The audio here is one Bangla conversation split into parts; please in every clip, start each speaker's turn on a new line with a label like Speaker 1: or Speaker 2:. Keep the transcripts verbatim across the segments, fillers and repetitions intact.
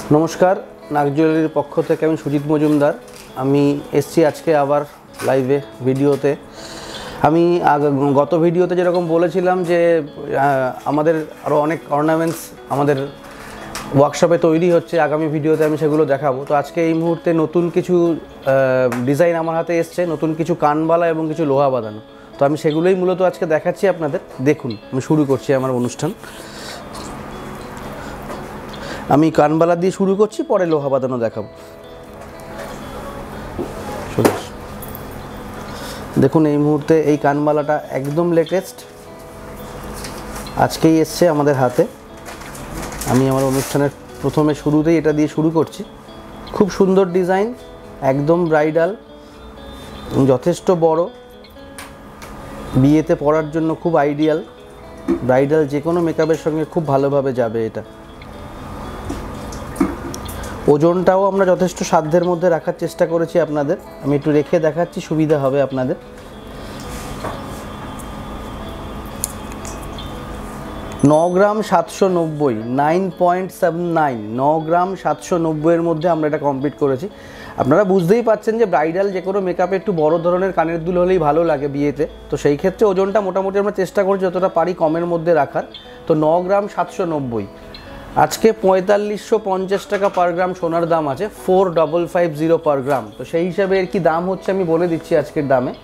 Speaker 1: नमस्कार नाग ज्वेलारिर पक्ष थेके आमि सुजित मजुमदार आमि एसছি আজকে আবার লাইভে ভিডিওতে। আমি গত ভিডিওতে যেরকম বলেছিলাম যে আমাদের আরও অনেক অর্নামেন্টস আমাদের ওয়ার্কশপে তৈরি হচ্ছে, আগামী ভিডিওতে আমি সেগুলো দেখাবো। তো আজকে এই মুহূর্তে নতুন কিছু ডিজাইন আমার হাতে এসছে, নতুন কিছু কানবালা এবং কিছু লোহা বাঁধানো। তো আমি সেগুলোই মূলত আজকে দেখাচ্ছি আপনাদের। দেখুন আমি শুরু করছি আমার অনুষ্ঠান। আমি কানবালা দিয়ে শুরু করছি, পরে লোহা বাঁধানো দেখাবো। দেখুন এই মুহূর্তে এই কানবালাটা একদম লেটেস্ট, আজকেই এসছে আমাদের হাতে। আমি আমার অনুষ্ঠানের প্রথমে শুরুতেই এটা দিয়ে শুরু করছি। খুব সুন্দর ডিজাইন, একদম ব্রাইডাল, যথেষ্ট বড়, বিয়েতে পরার জন্য খুব আইডিয়াল। ব্রাইডাল যে কোনো মেকআপের সঙ্গে খুব ভালোভাবে যাবে এটা। ওজনটাও আমরা যথেষ্ট সাধ্যের মধ্যে রাখার চেষ্টা করেছি আপনাদের। আমি একটু রেখে দেখাচ্ছি, সুবিধা হবে আপনাদের। ন গ্রাম সাতশো নব্বই, নাইন পয়েন্ট সেভেন নাইন, ন গ্রাম সাতশো নব্বইয়ের মধ্যে আমরা এটা কমপ্লিট করেছি। আপনারা বুঝতেই পাচ্ছেন যে ব্রাইডাল যে কোনো মেকআপে একটু বড় ধরনের কানের দুল হলেই ভালো লাগে বিয়েতে। তো সেই ক্ষেত্রে ওজনটা মোটামুটি আমরা চেষ্টা করছি যতটা পারি কমের মধ্যে রাখার। তো ন গ্রাম সাতশো নব্বই, আজকে পঁয়তাল্লিশশো পঞ্চাশ টাকা পার গ্রাম সোনার দাম আছে, four double five zero per gram. তো সেই হিসাবে এর কি দাম হচ্ছে আমি বলে দিচ্ছি আজকের দামে।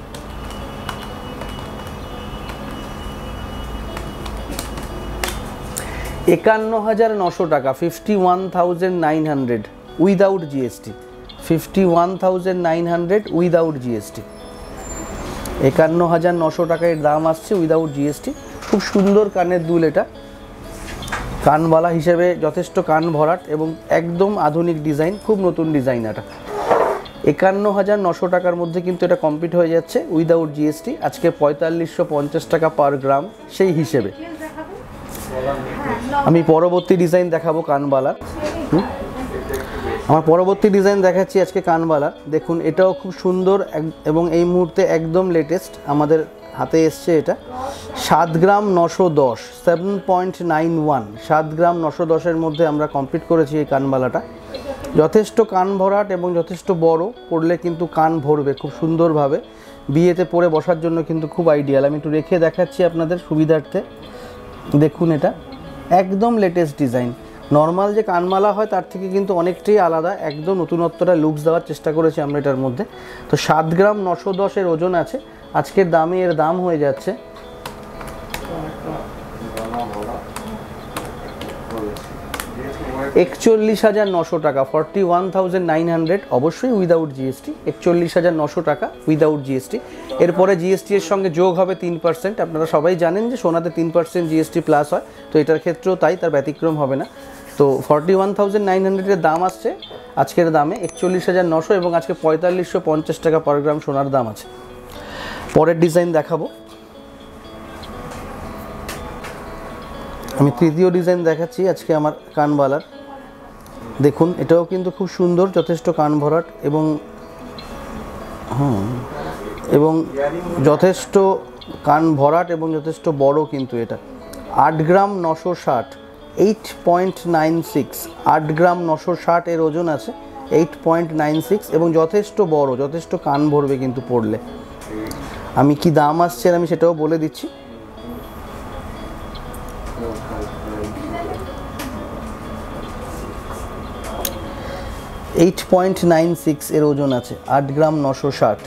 Speaker 1: একান্ন হাজার নশো টাকা, fifty one thousand nine hundred without GST, fifty one thousand nine hundred without GST. একান্ন হাজার নশো টাকা এর দাম আসছে উইদাউট জিএসটি। খুব সুন্দর কানের দুল, এটা কানবালা হিসেবে যথেষ্ট কান ভরাট এবং একদম আধুনিক ডিজাইন, খুব নতুন ডিজাইন। এটা একান্ন হাজার নশো টাকার মধ্যে কিন্তু এটা কমপ্লিট হয়ে যাচ্ছে উইদাউট জিএসটি। আজকে পঁয়তাল্লিশশো পঞ্চাশ টাকা পার গ্রাম সেই হিসেবে। আমি পরবর্তী ডিজাইন দেখাবো কানবালার। আমার পরবর্তী ডিজাইন দেখাচ্ছি আজকে কানবালার। দেখুন এটাও খুব সুন্দর এবং এই মুহূর্তে একদম লেটেস্ট আমাদের হাতে এসছে। এটা সাত গ্রাম নশো দশ, সেভেন পয়েন্ট নাইন ওয়ান, সাত গ্রাম নশো দশের মধ্যে আমরা কমপ্লিট করেছি এই কানবালাটা। যথেষ্ট কান ভরাট এবং যথেষ্ট বড়, পরলে কিন্তু কান ভরবে খুব সুন্দরভাবে। বিয়েতে পরে বসার জন্য কিন্তু খুব আইডিয়াল। আমি একটু রেখে দেখাচ্ছি আপনাদের সুবিধার্থে। দেখুন এটা একদম লেটেস্ট ডিজাইন। নর্মাল যে কানমালা হয় তার থেকে কিন্তু অনেকটাই আলাদা, একদম নতুনত্বটা লুকস দেওয়ার চেষ্টা করেছি আমরা এটার মধ্যে। তো সাত গ্রাম নশো দশের ওজন আছে। আজকের দামে এর দাম হয়ে যাচ্ছে একচল্লিশ হাজার নশো টাকা, forty one thousand nine hundred, অবশ্যই উইদাউট জিএসটি। একচল্লিশ হাজার নশো টাকা উইদাউট জিএসটি। এরপরে জিএসটি এর সঙ্গে যোগ হবে তিন পার্সেন্ট। আপনারা সবাই জানেন যে সোনাতে তিন পার্সেন্ট জিএসটি প্লাস হয়, তো এটার ক্ষেত্রেও তাই, তার ব্যতিক্রম হবে না। তো ফর্টি ওয়ান থাউজেন্ড নাইন হান্ড্রেডের দাম আসছে আজকের দামে একচল্লিশ হাজার নশো, এবং আজকে পঁয়তাল্লিশশো পঞ্চাশ টাকা পার গ্রাম সোনার দাম আছে। পরের ডিজাইন দেখাবো। আমি তৃতীয় ডিজাইন দেখাচ্ছি আজকে আমার কানবালার। দেখুন এটাও কিন্তু খুব সুন্দর, যথেষ্ট কান ভরাট এবং হুম এবং যথেষ্ট কান ভরাট এবং যথেষ্ট বড় কিন্তু এটা। আট গ্রাম নশো ষাট, এইট পয়েন্ট নাইন সিক্স, আট গ্রাম নশো ষাট এর ওজন আছে, এইট পয়েন্ট নাইন সিক্স, এবং যথেষ্ট বড়, যথেষ্ট কান ভরবে কিন্তু পড়লে। আমি কি দাম আসছে আমি সেটাও বলে দিচ্ছি। এইট পয়েন্ট নাইন সিক্স এর ওজন আছে, আট গ্রাম নশো ষাট।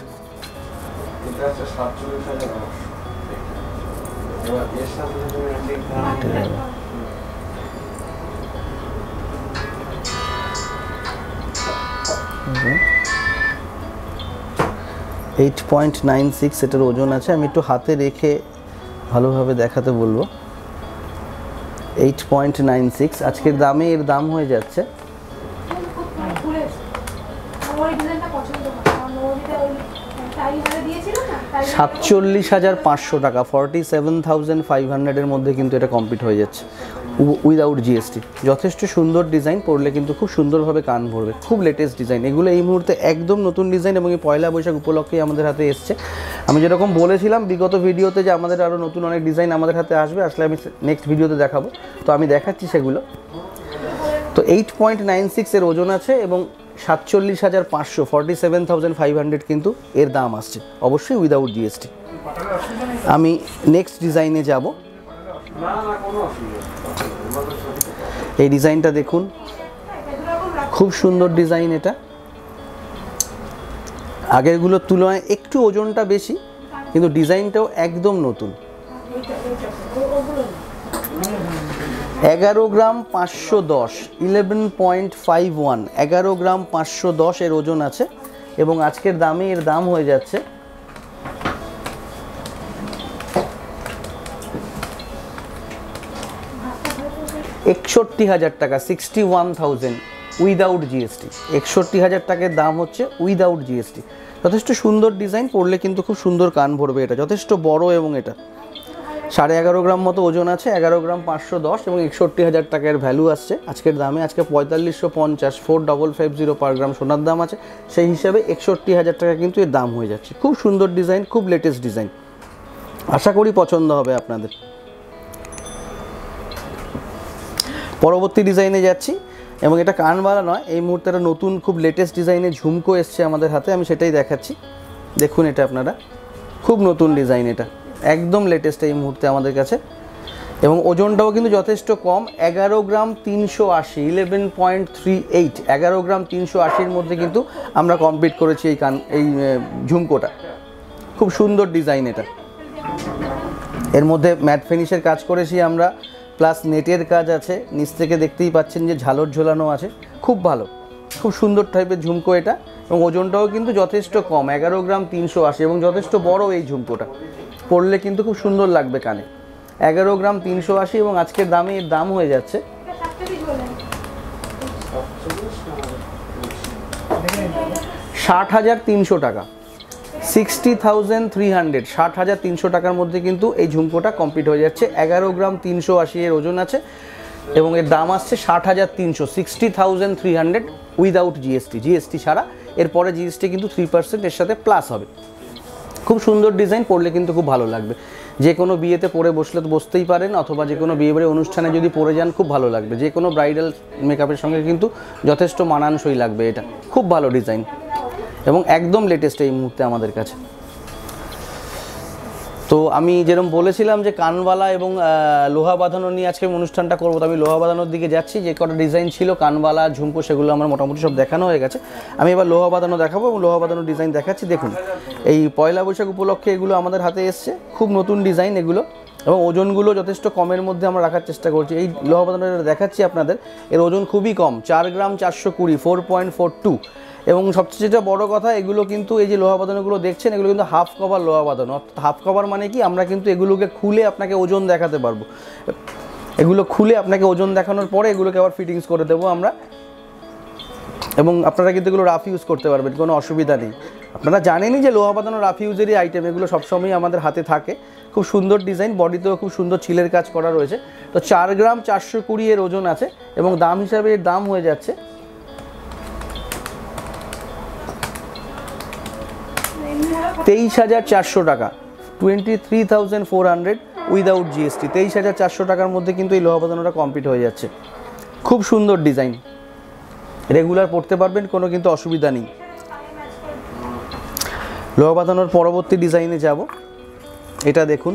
Speaker 1: এইট পয়েন্ট নাইন সিক্স এটার ওজন আছে। আমি একটু হাতে রেখে ভালোভাবে দেখাতে বলবো। এইট পয়েন্ট নাইন সিক্স আজকের দামে এর দাম হয়ে যাচ্ছে সাতচল্লিশ হাজার পাঁচশো টাকা, ফর্টি সেভেন থাউজেন্ড ফাইভ হান্ড্রেডের মধ্যে কিন্তু এটা কমপ্লিট হয়ে যাচ্ছে উইদাউট জিএসটি। যথেষ্ট সুন্দর ডিজাইন, পরলে কিন্তু খুব সুন্দরভাবে কান ভরবে, খুব লেটেস্ট ডিজাইন। এগুলো এই মুহূর্তে একদম নতুন ডিজাইন এবং এই পয়লা বৈশাখ উপলক্ষেই আমাদের হাতে এসছে। আমি যেরকম বলেছিলাম বিগত ভিডিওতে যে আমাদের আরও নতুন অনেক ডিজাইন আমাদের হাতে আসবে, আসলে আমি নেক্সট ভিডিওতে দেখাবো। তো আমি দেখাচ্ছি সেগুলো। তো এইট পয়েন্ট নাইন সিক্স এর ওজন আছে এবং সাতচল্লিশ হাজার পাঁচশো forty seven thousand five hundred কিন্তু এর দাম আসছে, অবশ্যই উইদাউট জিএসটি। আমি নেক্সট ডিজাইনে যাব। এই ডিজাইনটা দেখুন, খুব সুন্দর ডিজাইন। এটা আগেরগুলোর তুলনায় একটু ওজনটা বেশি, কিন্তু ডিজাইনটাও একদম নতুন। এগারো গ্রাম পাঁচশো দশ ইলেভেন পয়েন্ট ফাইভ ওয়ান এগারো গ্রাম পাঁচশো দশ এর ওজন আছে এবং আজকের দামে এর দাম হয়ে যাচ্ছে একষট্টি হাজার টাকা, sixty one thousand without GST. একষট্টি হাজার টাকার দাম হচ্ছে উইদাউট জিএসটি। যথেষ্ট সুন্দর ডিজাইন, পরলে কিন্তু খুব সুন্দর কান ভরবে। এটা যথেষ্ট বড় এবং এটা সাড়ে এগারো গ্রাম মতো ওজন আছে, এগারো গ্রাম পাঁচশো দশ এবং একষট্টি হাজার টাকার ভ্যালু আসছে আজকের দামে। আজকে পঁয়তাল্লিশশো পঞ্চাশ four double five zero per gram সোনার দাম আছে, সেই হিসাবে একষট্টি হাজার টাকা কিন্তু এর দাম হয়ে যাচ্ছে। খুব সুন্দর ডিজাইন, খুব লেটেস্ট ডিজাইন, আশা করি পছন্দ হবে আপনাদের। পরবর্তী ডিজাইনে যাচ্ছি এবং এটা কানবালা নয়, এই মুহূর্তে একটা নতুন খুব লেটেস্ট ডিজাইনে ঝুমকো এসছে আমাদের হাতে, আমি সেটাই দেখাচ্ছি। দেখুন এটা আপনারা, খুব নতুন ডিজাইন, এটা একদম লেটেস্ট এই মুহূর্তে আমাদের কাছে এবং ওজনটাও কিন্তু যথেষ্ট কম, এগারো গ্রাম তিনশো আশি ইলেভেন পয়েন্ট থ্রি এইট এগারো গ্রাম তিনশো আশির মধ্যে কিন্তু আমরা কমপ্লিট করেছি এই কান এই ঝুমকোটা। খুব সুন্দর ডিজাইন এটা, এর মধ্যে ম্যাট ফিনিশের কাজ করেছি আমরা, প্লাস নেটের কাজ আছে, নিচ থেকে দেখতেই পাচ্ছেন যে ঝালর ঝোলানো আছে, খুব ভালো, খুব সুন্দর টাইপের ঝুমকো এটা এবং ওজনটাও কিন্তু যথেষ্ট কম, এগারো গ্রাম তিনশো আশি এবং যথেষ্ট বড় এই ঝুমকোটা, পরলে কিন্তু খুব সুন্দর লাগবে কানে। এগারো গ্রাম তিনশো আশি এবং আজকের দামে এর দাম হয়ে যাচ্ছে ষাট হাজার তিনশো টাকা, সিক্সটি থাউজেন্ড থ্রি হান্ড্রেড ষাট হাজার তিনশো টাকার মধ্যে কিন্তু এই ঝুমকোটা কমপ্লিট হয়ে যাচ্ছে। এগারো গ্রাম তিনশো আশি এর ওজন আছে এবং এর দাম আসছে ষাট হাজার তিনশো sixty thousand three hundred without GST. GST ছাড়া, এরপরে জিএসটি কিন্তু থ্রি পার্সেন্ট এর সাথে প্লাস হবে। খুব সুন্দর ডিজাইন, পরলে কিন্তু খুব ভালো লাগবে। যে কোনো বিয়েতে পরে বসলে তো বসতেই পারেন, অথবা যে কোনো বিয়ে বাড়ি অনুষ্ঠানে যদি পরে যান খুব ভালো লাগবে। যে কোনো ব্রাইডাল মেকআপের সঙ্গে কিন্তু যথেষ্ট মানানসই লাগবে। এটা খুব ভালো ডিজাইন এবং একদম লেটেস্ট এই মুহূর্তে আমাদের কাছে। তো আমি যেরকম বলেছিলাম যে কানবালা এবং লোহা বাঁধানো নিয়ে আজকে অনুষ্ঠানটা করবো, তো আমি লোহা বাঁধানোর দিকে যাচ্ছি। যে কটা ডিজাইন ছিল কানবালা ঝুমকো সেগুলো আমার মোটামুটি সব দেখানো হয়ে গেছে। আমি এবার লোহা বাঁধানো দেখাবো এবং লোহা বাঁধানোর ডিজাইন দেখাচ্ছি। দেখুন এই পয়লা বৈশাখ উপলক্ষে এগুলো আমাদের হাতে এসছে, খুব নতুন ডিজাইন এগুলো এবং ওজনগুলো যথেষ্ট কমের মধ্যে আমরা রাখার চেষ্টা করছি। এই লোহা বাঁধানোটা দেখাচ্ছি আপনাদের, এর ওজন খুবই কম, চার গ্রাম চারশো কুড়ি ফোর পয়েন্ট ফোর টু এবং সবচেয়ে যেটা বড় কথা, এগুলো কিন্তু এই যে লোহা বাঁধানোগুলো দেখছেন এগুলো কিন্তু হাফ কভার লোহা বাঁধানো। হাফ কভার মানে কি, আমরা কিন্তু এগুলোকে খুলে আপনাকে ওজন দেখাতে পারবো। এগুলো খুলে আপনাকে ওজন দেখানোর পরে এগুলোকে আবার ফিটিংস করে দেবো আমরা এবং আপনারা কিন্তু এগুলো রাফ ইউজ করতে পারবেন, কোনো অসুবিধা নেই। আপনারা জানেনই যে লোহা বাঁধানো রাফ ইউজেরই আইটেম, এগুলো সবসময় আমাদের হাতে থাকে। খুব সুন্দর ডিজাইন, বডিতেও খুব সুন্দর ছিলের কাজ করা রয়েছে। তো চার গ্রাম চারশো কুড়ি এর ওজন আছে এবং দাম হিসাবে এর দাম হয়ে যাচ্ছে তেইশ হাজার চারশো টাকা, twenty three thousand four hundred without GST. তেইশ হাজার চারশো টাকার মধ্যে কিন্তু এই লোহা বাঁধানোটা কমপ্লিট হয়ে যাচ্ছে। খুব সুন্দর ডিজাইন, রেগুলার পড়তে পারবেন, কোনো কিন্তু অসুবিধা নেই। লোহা বাঁধানোর পরবর্তী ডিজাইনে যাব। এটা দেখুন,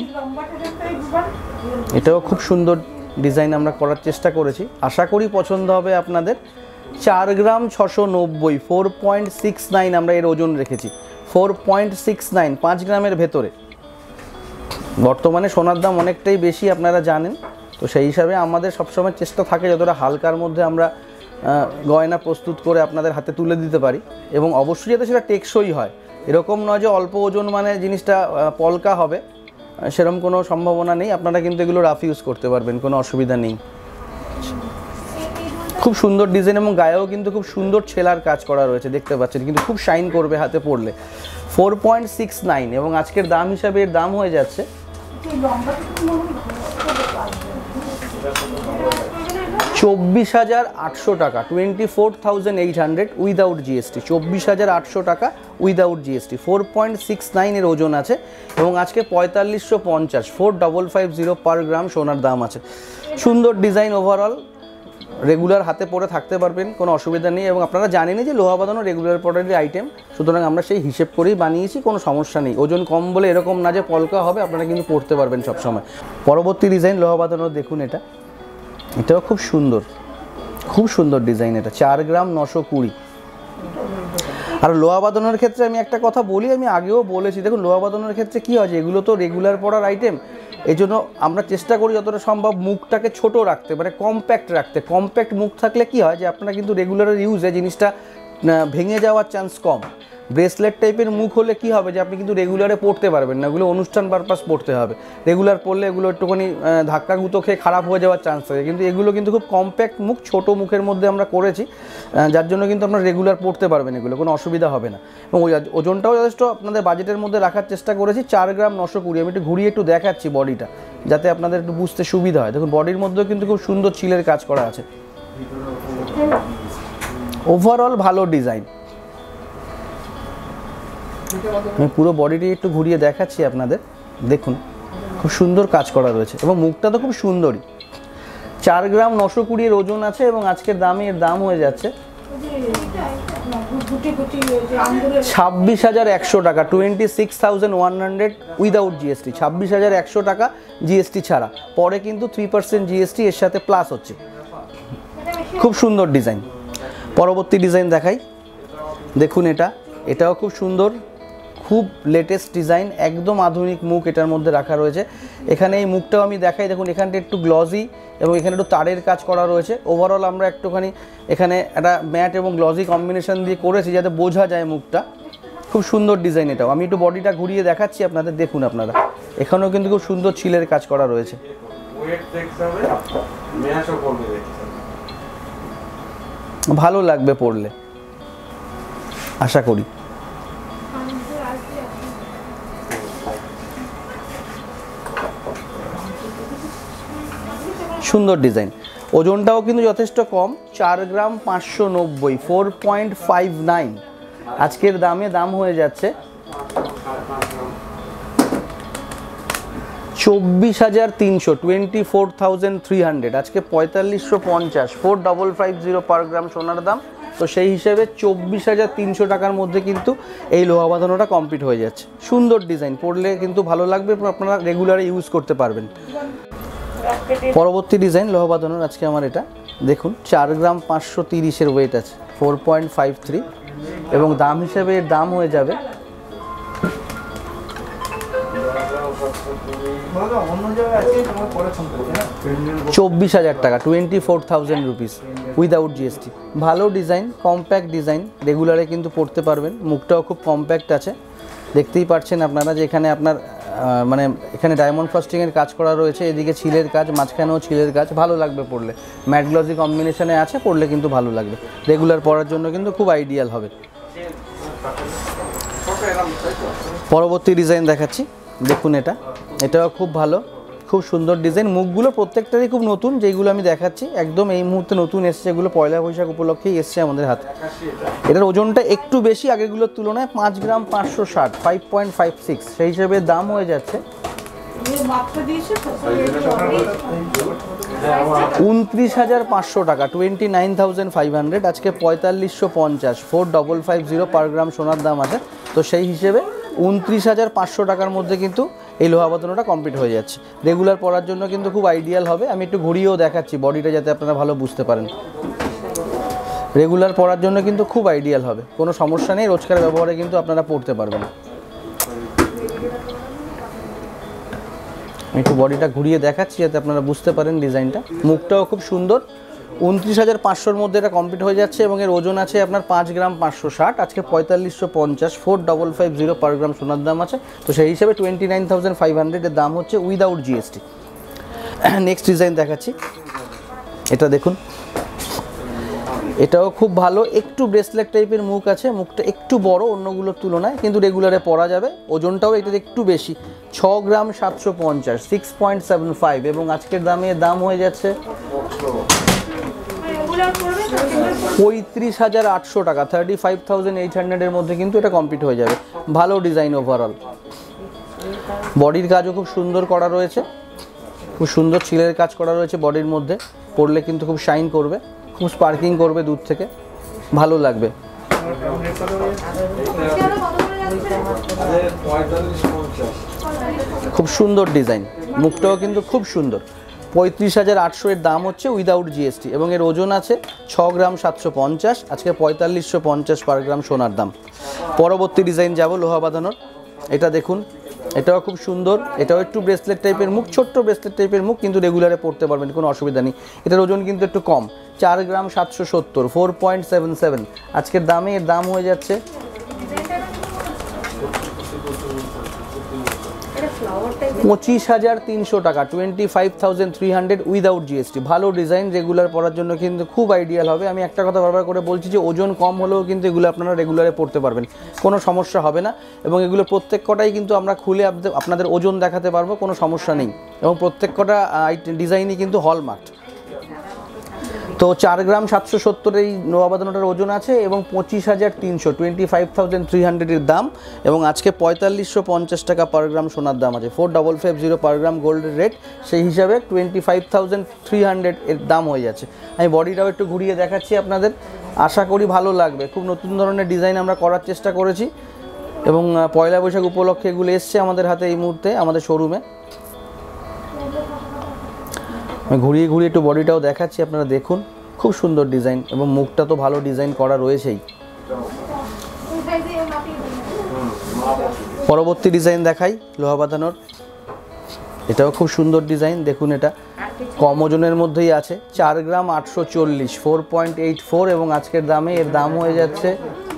Speaker 1: এটাও খুব সুন্দর ডিজাইন আমরা করার চেষ্টা করেছি, আশা করি পছন্দ হবে আপনাদের। চার গ্রাম ছশো নব্বই ফোর পয়েন্ট সিক্স নাইন আমরা এর ওজন রেখেছি, ফোর পয়েন্ট সিক্স নাইন পাঁচ গ্রামের ভেতরে। বর্তমানে সোনার দাম অনেকটাই বেশি আপনারা জানেন, তো সেই হিসাবে আমাদের সবসময় চেষ্টা থাকে যতটা হালকার মধ্যে আমরা গয়না প্রস্তুত করে আপনাদের হাতে তুলে দিতে পারি এবং অবশ্যই যাতে সেটা টেকসই হয়। এরকম নয় যে অল্প ওজন মানে জিনিসটা পলকা হবে, সেরকম কোনো সম্ভাবনা নেই। আপনারা কিন্তু এগুলো রাফ ইউজ করতে পারবেন, কোনো অসুবিধা নেই। খুব সুন্দর ডিজাইন এবং গায়েও কিন্তু খুব সুন্দর ছেলার কাজ করা রয়েছে, দেখতে পাচ্ছেন, কিন্তু খুব শাইন করবে হাতে পরলে। ফোর পয়েন্ট সিক্স নাইন এবং আজকের দাম হিসাবে এর দাম হয়ে যাচ্ছে চব্বিশ হাজার আটশো টাকা, twenty four thousand eight hundred without GST. চব্বিশ হাজার আটশো টাকা without GST. Four point six নাইনের ওজন আছে এবং আজকে পঁয়তাল্লিশশো পঞ্চাশ four double five zero per gram সোনার দাম আছে। সুন্দর ডিজাইন ওভারঅল, রেগুলার হাতে পরে থাকতে পারবেন, কোনো অসুবিধা নেই। এবং আপনারা জানেনই যে লোহা বাঁধানো রেগুলার পরেরই আইটেম, সুতরাং আমরা সেই হিসেব করেই বানিয়েছি, কোনো সমস্যা নেই। ওজন কম বলে এরকম না যে পলকা হবে, আপনারা কিন্তু পরতে পারবেন সবসময়। পরবর্তী ডিজাইন লোহা বাঁধানো, দেখুন এটা, এটাও খুব সুন্দর, খুব সুন্দর ডিজাইন। এটা চার গ্রাম নশো কুড়ি। আর লোহা বাঁধানোর ক্ষেত্রে আমি একটা কথা বলি, আমি আগেও বলেছি, দেখুন লোহা বাঁধানোর ক্ষেত্রে কী হয়, এগুলো তো রেগুলার পরার আইটেম, এই জন্য আমরা চেষ্টা করি যতটা সম্ভব মুখটাকে ছোট রাখতে, মানে কম্প্যাক্ট রাখতে। কম্প্যাক্ট মুখ থাকলে কি হয় যে আপনারা কিন্তু রেগুলার ইউজে জিনিসটা ভেঙে যাওয়ার চান্স কম। ব্রেসলেট টাইপের মুখ হলে কি হবে যে আপনি কিন্তু রেগুলারে পড়তে পারবেন না, এগুলো অনুষ্ঠান পারপাস পড়তে হবে। রেগুলার পড়লে এগুলো একটুখানি ধাক্কা গুঁতো খেয়ে খারাপ হয়ে যাওয়ার চান্স থাকে, কিন্তু এগুলো কিন্তু খুব কম্প্যাক্ট মুখ, ছোট মুখের মধ্যে আমরা করেছি, যার জন্য কিন্তু আপনারা রেগুলার পড়তে পারবেন, এগুলো কোনো অসুবিধা হবে না। এবং ওজনটাও যথেষ্ট আপনাদের বাজেটের মধ্যে রাখার চেষ্টা করেছি, চার গ্রাম নশো কুড়ি। আমি একটু ঘুরিয়ে একটু দেখাচ্ছি বডিটা, যাতে আপনাদের একটু বুঝতে সুবিধা হয়। দেখুন বডির মধ্যেও কিন্তু খুব সুন্দর চিলের কাজ করা আছে। ওভারঅল ভালো ডিজাইন। আমি পুরো বডিটি একটু ঘুরিয়ে দেখাচ্ছি আপনাদের, দেখুন খুব সুন্দর কাজ করা রয়েছে এবং মুখটা তো খুব সুন্দরই। চার গ্রাম নশো কুড়ির ওজন আছে এবং আজকের দামে এর দাম হয়ে যাচ্ছে ছাব্বিশ হাজার একশো টাকা, twenty six thousand one hundred without GST. ছাব্বিশ হাজার একশো টাকা জিএসটি ছাড়া, পরে কিন্তু থ্রি পার্সেন্ট জিএসটি এর সাথে প্লাস হচ্ছে। খুব সুন্দর ডিজাইন। পরবর্তী ডিজাইন দেখাই, দেখুন এটা, এটাও খুব সুন্দর, খুব লেটেস্ট ডিজাইন, একদম আধুনিক মুখ এটার মধ্যে রাখা রয়েছে। এখানে এই মুখটাও আমি দেখাই, দেখুন এখানটা একটু গ্লজি এবং এখানে একটু তারের কাজ করা রয়েছে। ওভারঅল আমরা একটুখানি এখানে একটা ম্যাট এবং গ্লজি কম্বিনেশন দিয়ে করেছি যাতে বোঝা যায় মুখটা। খুব সুন্দর ডিজাইন এটাও। আমি একটু বডিটা ঘুরিয়ে দেখাচ্ছি আপনাদের, দেখুন আপনারা, এখানেও কিন্তু খুব সুন্দর চিলের কাজ করা রয়েছে। ভালো লাগবে পরলে, আশা করি। সুন্দর ডিজাইন। ওজনটাও কিন্তু যথেষ্ট কম, চার গ্রাম পাঁচশো নব্বই, ফোর পয়েন্ট ফাইভ নাইন। আজকের দামে দাম হয়ে যাচ্ছে চব্বিশ হাজার তিনশো, twenty four thousand three hundred. আজকে পঁয়তাল্লিশশো পঞ্চাশ, four double five zero per gram সোনার দাম। তো সেই হিসেবে চব্বিশ হাজার তিনশো টাকার মধ্যে কিন্তু এই লোহা বাঁধানোটা কমপ্লিট হয়ে যাচ্ছে। সুন্দর ডিজাইন, পরলে কিন্তু ভালো লাগবে, আপনারা রেগুলারে ইউজ করতে পারবেন। পরবর্তী ডিজাইন লোহা বাঁধানোর আজকে আমার এটা, দেখুন চার গ্রাম পাঁচশো তিরিশের ওয়েট আছে, ফোর পয়েন্ট ফাইভ থ্রি, এবং দাম হিসেবে এর দাম হয়ে যাবে চব্বিশ হাজার টাকা, twenty four thousand rupees without GST. ভালো ডিজাইন, কম্প্যাক্ট ডিজাইন, রেগুলারে কিন্তু পড়তে পারবেন। মুখটাও খুব কম্প্যাক্ট আছে, দেখতেই পাচ্ছেন আপনারা যে এখানে আপনার মানে এখানে ডায়মন্ড ফাস্টিংয়ের কাজ করা রয়েছে, এদিকে ছিলের কাজ, মাঝখানেও ছিলের কাজ। ভালো লাগবে পরলে, ম্যাট গ্লজি কম্বিনেশনে আছে, পরলে কিন্তু ভালো লাগবে। রেগুলার পরার জন্য কিন্তু খুব আইডিয়াল হবে। পরবর্তী ডিজাইন দেখাচ্ছি, দেখুন এটা, এটাও খুব ভালো, খুব সুন্দর ডিজাইন। মুখগুলো প্রত্যেকটারই খুব নতুন, যেগুলো আমি দেখাচ্ছি একদম এই মুহূর্তে নতুন এসছে, এগুলো পয়লা বৈশাখ উপলক্ষেই এসছে আমাদের হাতে। এটার ওজনটা একটু বেশি আগেগুলোর তুলনায়, পাঁচ গ্রাম পাঁচশো ষাট, ফাইভ পয়েন্ট ফাইভ সিক্স। সেই হিসেবে দাম হয়ে যাচ্ছে উনত্রিশ হাজার পাঁচশো টাকা, twenty nine thousand five hundred. আজকে পঁয়তাল্লিশশো পঞ্চাশ, four double five zero per gram সোনার দাম আছে। তো সেই হিসেবে উনত্রিশ হাজার পাঁচশো টাকার মধ্যে কিন্তু এই লোহা বাঁধানোটা কমপ্লিট হয়ে যাচ্ছে। রেগুলার পরার জন্য কিন্তু খুব আইডিয়াল হবে। আমি একটু ঘুরিয়েও দেখাচ্ছি বডিটা, যাতে আপনারা ভালো বুঝতে পারেন। রেগুলার পরার জন্য কিন্তু খুব আইডিয়াল হবে, কোনো সমস্যা নেই, রোজকার ব্যবহারে কিন্তু আপনারা পরতে পারবেন। আমি একটু বডিটা ঘুরিয়ে দেখাচ্ছি যাতে আপনারা বুঝতে পারেন ডিজাইনটা। মুখটাও খুব সুন্দর। উনত্রিশ হাজার পাঁচশোর মধ্যে এটা কমপ্লিট হয়ে যাচ্ছে এবং এর ওজন আছে আপনার পাঁচ গ্রাম পাঁচশো ষাট। আজকে পঁয়তাল্লিশশো পঞ্চাশ, four double five zero per gram সোনার দাম আছে। তো সেই হিসেবে টোয়েন্টি নাইন থাউজেন্ড ফাইভ হান্ড্রেডের দাম হচ্ছে উইদাউট জিএসটি। নেক্সট ডিজাইন দেখাচ্ছি, এটা দেখুন, এটাও খুব ভালো, একটু ব্রেসলেট টাইপের মুখ আছে, মুখটা একটু বড় অন্যগুলোর তুলনায়, কিন্তু রেগুলারে পরা যাবে। ওজনটাও এটার একটু বেশি, ছ গ্রাম সাতশো পঞ্চাশ, সিক্স পয়েন্ট সেভেন ফাইভ, এবং আজকের দামে দাম হয়ে যাচ্ছে পঁয়ত্রিশ হাজার আটশো টাকা, থার্টি ফাইভ থাউজেন্ড এইট হান্ড্রেডের মধ্যে কিন্তু এটা কমপ্লিট হয়ে যাবে। ভালো ডিজাইন ওভারঅল। বডির কাজও খুব সুন্দর করা রয়েছে, খুব সুন্দর ছিলের কাজ করা রয়েছে বডির মধ্যে। পরলে কিন্তু খুব শাইন করবে, খুব স্পার্কিং করবে দূর থেকে, ভালো লাগবে। খুব সুন্দর ডিজাইন, মুখটাও কিন্তু খুব সুন্দর। পঁয়ত্রিশ হাজার আটশো এর দাম হচ্ছে উইদাউট জিএসটি এবং এর ওজন আছে ছ গ্রাম সাতশো পঞ্চাশ, আজকে পঁয়তাল্লিশশো পঞ্চাশ পার গ্রাম সোনার দাম। পরবর্তী ডিজাইন যাব লোহা বাঁধানোর, এটা দেখুন, এটাও খুব সুন্দর, এটাও একটু ব্রেসলেট টাইপের মুখ, ছোট্ট ব্রেসলেট টাইপের মুখ, কিন্তু রেগুলারে পড়তে পারবেন, কোনো অসুবিধা নেই। এটার ওজন কিন্তু একটু কম, চার গ্রাম সাতশো সত্তর, ফোর পয়েন্ট সেভেন সেভেন। আজকের দামে এর দাম হয়ে যাচ্ছে পঁচিশ হাজার তিনশো টাকা, twenty five thousand three hundred without GST. ভালো ডিজাইন, রেগুলার পরার জন্য কিন্তু খুব আইডিয়াল হবে। আমি একটা কথা বারবার করে বলছি যে ওজন কম হলেও কিন্তু এগুলো আপনারা রেগুলারে পড়তে পারবেন, কোনো সমস্যা হবে না। এবং এগুলো প্রত্যেক কটাই কিন্তু আমরা খুলে আপনাদের ওজন দেখাতে পারবো, কোনো সমস্যা নেই। এবং প্রত্যেক কটা ডিজাইনই কিন্তু হলমার্ক। তো চার গ্রাম সাতশো সত্তর এই লোহা বাঁধানোটার ওজন আছে এবং পঁচিশ হাজার তিনশো, টোয়েন্টি ফাইভ থাউজেন্ড থ্রি হান্ড্রেডের দাম। এবং আজকে পঁয়তাল্লিশশো পঞ্চাশ টাকা পার গ্রাম সোনার দাম আছে, four double five zero per gram গোল্ডের রেট, সেই হিসাবে twenty five thousand three hundred এর দাম হয়ে যাচ্ছে। আমি বডিটাও একটু ঘুরিয়ে দেখাচ্ছি আপনাদের, আশা করি ভালো লাগবে। খুব নতুন ধরনের ডিজাইন আমরা করার চেষ্টা করেছি এবং পয়লা বৈশাখ উপলক্ষে এগুলো এসছে আমাদের হাতে এই মুহূর্তে আমাদের শোরুমে। আমি ঘুরিয়ে ঘুরিয়ে একটু বডিটাও দেখাচ্ছি, আপনারা দেখুন, খুব সুন্দর ডিজাইন এবং মুখটা তো ভালো ডিজাইন করা রয়েছেই। পরবর্তী ডিজাইন দেখাই লোহা বাঁধানোর, এটাও খুব সুন্দর ডিজাইন, দেখুন এটা কম ওজনের মধ্যেই আছে, চার গ্রাম আটশো চল্লিশ, ফোর পয়েন্ট এইট ফোর এবং আজকের দামে এর দাম হয়ে যাচ্ছে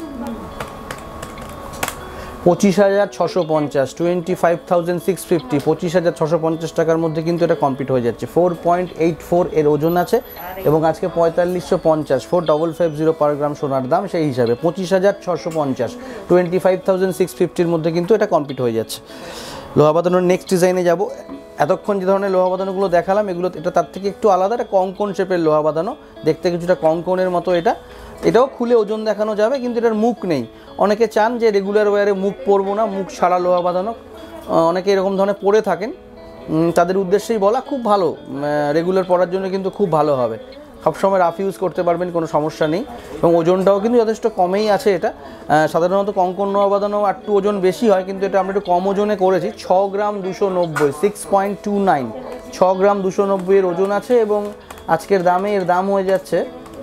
Speaker 1: পঁচিশ হাজার ছশো পঞ্চাশ, twenty five thousand six fifty, পঁচিশ হাজার ছশো পঞ্চাশ টাকার মধ্যে কিন্তু এটা কমপ্লিট হয়ে যাচ্ছে। ফোর পয়েন্ট এইট ফোর এর ওজন আছে এবং আজকে পঁয়তাল্লিশশো পঞ্চাশ, four double five zero per gram সোনার দাম, সেই হিসাবে পঁচিশ হাজার ছশো পঞ্চাশ, টোয়েন্টি ফাইভ থাউজেন্ড সিক্স ফিফটির মধ্যে কিন্তু এটা কমপ্লিট হয়ে যাচ্ছে। লোহা বাঁধানোর নেক্সট ডিজাইনে যাব। এতক্ষণ যে ধরনের লোহা বাঁধানোগুলো দেখালাম এগুলো এটা তার থেকে একটু আলাদা, এটা কঙ্কন শেপের লোহা বাঁধানো, দেখতে কিছুটা কঙ্কনের মতো। এটা এটাও খুলে ওজন দেখানো যাবে, কিন্তু এটার মুখ নেই। অনেকে চান যে রেগুলার ওয়ারে মুখ পরবো না, মুখ ছাড়া লোহা বাঁধানো, অনেকে এরকম ধরনের পরে থাকেন, তাদের উদ্দেশ্যেই বলা, খুব ভালো, রেগুলার পরার জন্য কিন্তু খুব ভালো হবে। সবসময় রাফ ইউজ করতে পারবেন, কোনো সমস্যা নেই এবং ওজনটাও কিন্তু যথেষ্ট কমেই আছে। এটা সাধারণত কঙ্কন লোহা বাঁধানো একটু ওজন বেশি হয়, কিন্তু এটা আমরা একটু কম ওজনে করেছি, ছ গ্রাম দুশো নব্বই, সিক্স পয়েন্ট টু নাইন, ছ গ্রাম দুশো নব্বই এর ওজন আছে এবং আজকের দামে এর দাম হয়ে যাচ্ছে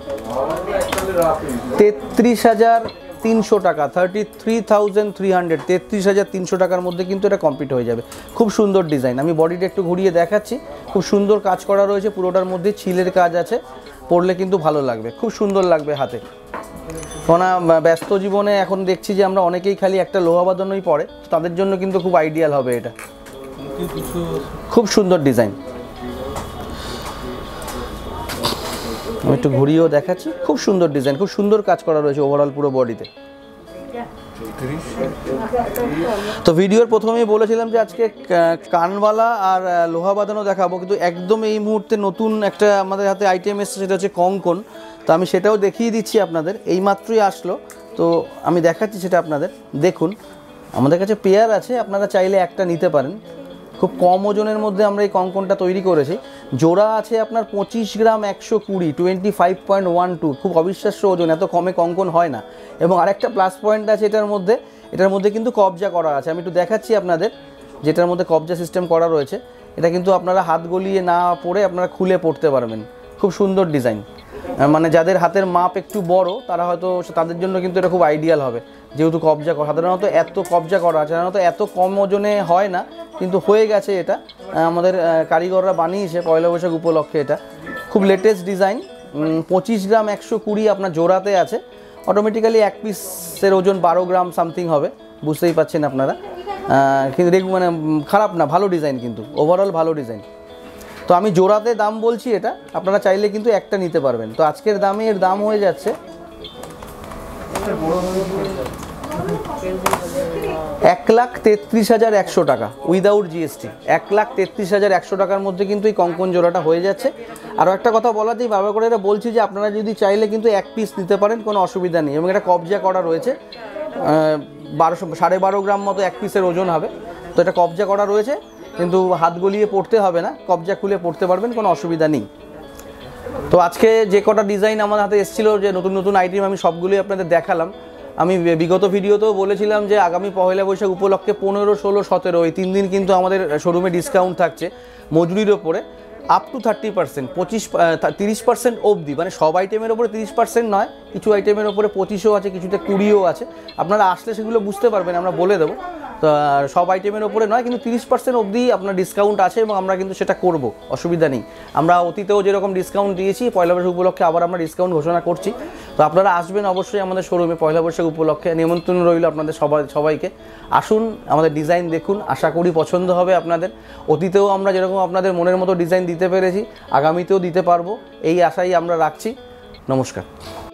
Speaker 1: তেত্রিশ হাজার তিনশো টাকা, thirty three thousand three hundred, তেত্রিশ হাজার তিনশো টাকার মধ্যে কিন্তু এটা কমপ্লিট হয়ে যাবে। খুব সুন্দর ডিজাইন, আমি বডিটা একটু ঘুরিয়ে দেখাচ্ছি, খুব সুন্দর কাজ করা রয়েছে, পুরোটার মধ্যে ছিলের কাজ আছে, পরলে কিন্তু ভালো লাগবে, খুব সুন্দর লাগবে হাতে। কেননা ব্যস্ত জীবনে এখন দেখছি যে আমরা অনেকেই খালি একটা লোহা বাঁধানোই পরে, তাদের জন্য কিন্তু খুব আইডিয়াল হবে এটা। খুব সুন্দর ডিজাইন, আমি একটু ঘুরিয়েও দেখাচ্ছি, খুব সুন্দর ডিজাইন, খুব সুন্দর কাজ করা রয়েছে ওভারঅল পুরো বডিতে। তো ভিডিওর প্রথমেই বলেছিলাম যে আজকে কানবালা আর লোহা বাঁধানো দেখাবো, কিন্তু একদম এই মুহূর্তে নতুন একটা আমাদের হাতে আইটেম এসেছে, সেটা হচ্ছে কঙ্কন। তো আমি সেটাও দেখিয়ে দিচ্ছি আপনাদের, এই মাত্রই আসলো, তো আমি দেখাচ্ছি সেটা আপনাদের। দেখুন আমাদের কাছে পেয়ার আছে, আপনারা চাইলে একটা নিতে পারেন। খুব কম ওজনের মধ্যে আমরা এই কঙ্কনটা তৈরি করেছি, জোড়া আছে আপনার পঁচিশ গ্রাম একশো কুড়ি, twenty five point one two, খুব অবিশ্বাস্য ওজন, এত কমে কঙ্কন হয় না। এবং আরেকটা প্লাস পয়েন্ট আছে এটার মধ্যে, এটার মধ্যে কিন্তু কবজা করা আছে, আমি একটু দেখাচ্ছি আপনাদের, যেটার মধ্যে কবজা সিস্টেম করা রয়েছে। এটা কিন্তু আপনারা হাত গলিয়ে না পরে আপনারা খুলে পড়তে পারবেন, খুব সুন্দর ডিজাইন। মানে যাদের হাতের মাপ একটু বড় তারা হয়তো, তাদের জন্য কিন্তু এটা খুব আইডিয়াল হবে, যেহেতু কবজা করা, সাধারণত এত কবজা করা আছে, সাধারণত এত কম ওজনে হয় না, কিন্তু হয়ে গেছে এটা, আমাদের কারিগররা বানিয়েছে পয়লা বৈশাখ উপলক্ষে। এটা খুব লেটেস্ট ডিজাইন, পঁচিশ গ্রাম একশো কুড়ি আপনার জোড়াতে আছে, অটোমেটিক্যালি এক পিসের ওজন বারো গ্রাম সামথিং হবে, বুঝতেই পারছেন আপনারা। কিন্তু দেখুন মানে খারাপ না, ভালো ডিজাইন, কিন্তু ওভারঅল ভালো ডিজাইন। তো আমি জোড়াতে দাম বলছি, এটা আপনারা চাইলে কিন্তু একটা নিতে পারবেন। তো আজকের দামে এর দাম হয়ে যাচ্ছে এক লাখ তেত্রিশ হাজার একশো টাকা উইদাউট জিএসটি, এক লাখ তেত্রিশ হাজার একশো টাকার মধ্যে কিন্তু এই কঙ্কন জোড়াটা হয়ে যাচ্ছে। আরও একটা কথা বলাতেই বাবা করে এটা বলছি যে আপনারা যদি চাইলে কিন্তু এক পিস নিতে পারেন, কোনো অসুবিধা নেই। এবং এটা কবজা করা রয়েছে, বারোশো সাড়ে বারো গ্রাম মতো এক পিসের ওজন হবে। তো এটা কবজা করা রয়েছে, কিন্তু হাত গলিয়ে পড়তে হবে না, কবজা খুলে পড়তে পারবেন, কোনো অসুবিধা নেই। তো আজকে যে কটা ডিজাইন আমার হাতে এসেছিলো, যে নতুন নতুন আইটেম, আমি সবগুলোই আপনাদের দেখালাম। আমি বিগত ভিডিওতেও বলেছিলাম যে আগামী পয়লা বৈশাখ উপলক্ষে পনেরো ষোলো সতেরো এই তিন দিন কিন্তু আমাদের শোরুমে ডিসকাউন্ট থাকছে মজুরির ওপরে আপ টু থার্টি পার্সেন্ট, পঁচিশ তিরিশ পার্সেন্ট অবধি, মানে সব আইটেমের ওপরে তিরিশ পার্সেন্ট নয়, কিছু আইটেমের ওপরে পঁচিশও আছে, কিছুতে কুড়িও আছে। আপনারা আসলে সেগুলো বুঝতে পারবেন, আমরা বলে দেবো। তো সব আইটেমের ওপরে নয়, কিন্তু তিরিশ পার্সেন্ট অবধি আপনার ডিসকাউন্ট আছে এবং আমরা কিন্তু সেটা করব, অসুবিধা নেই। আমরা অতীতেও যেরকম ডিসকাউন্ট দিয়েছি, পয়লা বৈশাখ উপলক্ষে আবার আমরা ডিসকাউন্ট ঘোষণা করছি। তো আপনারা আসবেন অবশ্যই আমাদের শোরুমে পয়লা বৈশাখ উপলক্ষে, নিমন্ত্রণ রইল আপনাদের সবাই সবাইকে। আসুন, আমাদের ডিজাইন দেখুন, আশা করি পছন্দ হবে আপনাদের। অতীতেও আমরা যেরকম আপনাদের মনের মতো ডিজাইন দিতে পেরেছি, আগামীতেও দিতে পারবো, এই আশাই আমরা রাখছি। নমস্কার।